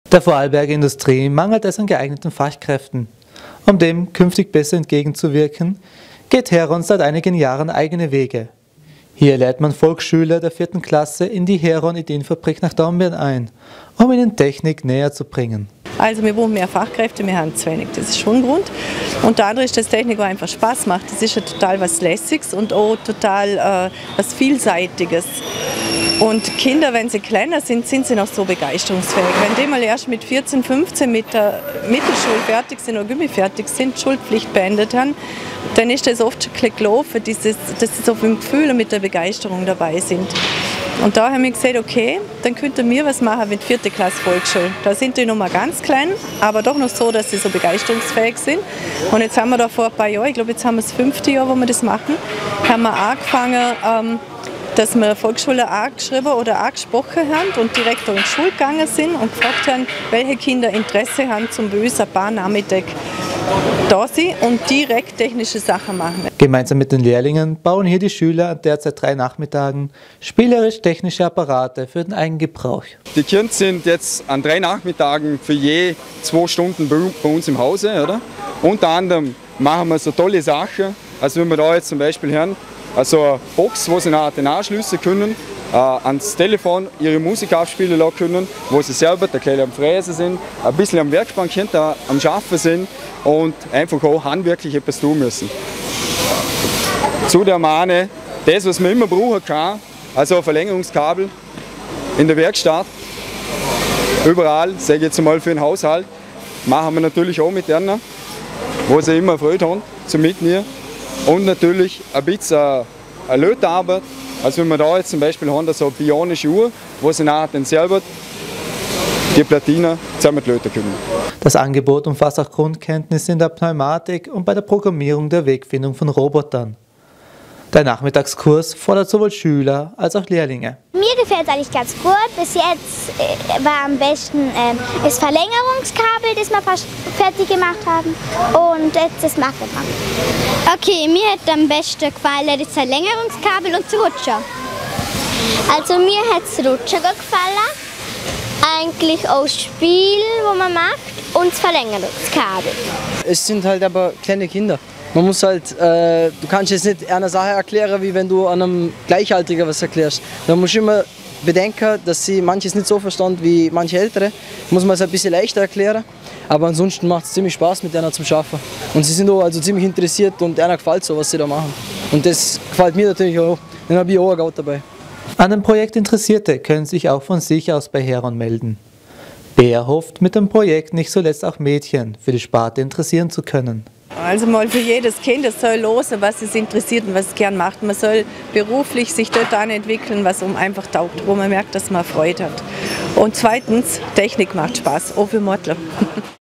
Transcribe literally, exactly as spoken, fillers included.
Der Vorarlberger Industrie mangelt es an geeigneten Fachkräften. Um dem künftig besser entgegenzuwirken, geht Heron seit einigen Jahren eigene Wege. Hier lädt man Volksschüler der vierten Klasse in die Heron Ideenfabrik nach Dornbirn ein, um ihnen Technik näher zu bringen. Also wir brauchen mehr Fachkräfte, wir haben zu wenig, das ist schon ein Grund. Und der andere ist, dass Technik auch einfach Spaß macht. Das ist ja total was Lässiges und auch total äh, was Vielseitiges. Und Kinder, wenn sie kleiner sind, sind sie noch so begeisterungsfähig. Wenn die mal erst mit vierzehn, fünfzehn mit der Mittelschule fertig sind oder Gymnasium fertig sind, Schulpflicht beendet haben, dann ist das oft schon ein bisschen gelaufen, dieses, dass sie so viel Gefühl und mit der Begeisterung dabei sind. Und da haben wir gesagt, okay, dann könnten wir was machen mit vierter Klasse Volksschule. Da sind die noch mal ganz klein, aber doch noch so, dass sie so begeisterungsfähig sind. Und jetzt haben wir da vor ein paar Jahren, ich glaube jetzt haben wir das fünfte Jahr, wo wir das machen, haben wir angefangen, ähm, dass wir Volksschule angeschrieben oder angesprochen haben und direkt in die Schule gegangen sind und gefragt haben, welche Kinder Interesse haben, zum bei uns ein paar Nachmittag da sind und direkt technische Sachen machen. Gemeinsam mit den Lehrlingen bauen hier die Schüler an derzeit drei Nachmittagen spielerisch-technische Apparate für den Eigengebrauch. Die Kinder sind jetzt an drei Nachmittagen für je zwei Stunden bei uns im Hause. Oder? Unter anderem machen wir so tolle Sachen, also wenn wir da jetzt zum Beispiel hören, also eine Box, wo sie nachher den anschließen können, äh, ans Telefon ihre Musik abspielen lassen können, wo sie selber ein bisschen am Fräsen sind, ein bisschen am Werkbank hinter am Schaffen sind und einfach auch handwerklich etwas tun müssen. Zu der Mahne, das was man immer brauchen kann, also ein Verlängerungskabel in der Werkstatt, überall, sage ich jetzt mal für den Haushalt, machen wir natürlich auch mit denen, wo sie immer Freude haben zum Mitnehmen. Und natürlich ein bisschen eine Lötarbeit. Also wenn wir da jetzt zum Beispiel haben, so eine bionische Uhr, wo sie nachher dann selber die Platine zusammen löten können. Das Angebot umfasst auch Grundkenntnisse in der Pneumatik und bei der Programmierung der Wegfindung von Robotern. Der Nachmittagskurs fordert sowohl Schüler als auch Lehrlinge. Mir gefällt es eigentlich ganz gut. Bis jetzt äh, war am besten äh, das Verlängerungskabel, das wir fast fertig gemacht haben, und jetzt das Markerband. Okay, mir hat am besten gefallen das Verlängerungskabel und das Rutscher. Also mir hat das Rutscher gefallen, eigentlich auch das Spiel, wo man macht, und das Verlängerungskabel. Es sind halt aber kleine Kinder. Man muss halt, äh, du kannst jetzt nicht eine Sache erklären, wie wenn du einem Gleichaltrigen was erklärst. Da musst du immer bedenken, dass sie manches nicht so verstanden wie manche Ältere. Muss man es ein bisschen leichter erklären. Aber ansonsten macht es ziemlich Spaß, mit denen zu arbeiten. Und sie sind auch also ziemlich interessiert und einer gefällt so, was sie da machen. Und das gefällt mir natürlich auch. Dann habe ich auch ein Gaut dabei. An dem Projekt Interessierte können sich auch von sich aus bei Heron melden. Bär hofft, mit dem Projekt nicht zuletzt auch Mädchen für die Sparte interessieren zu können. Also mal für jedes Kind, es soll losen, was es interessiert und was es gern macht. Man soll beruflich sich dort entwickeln, was um einfach taugt, wo man merkt, dass man Freude hat. Und zweitens, Technik macht Spaß, auch für Mottler.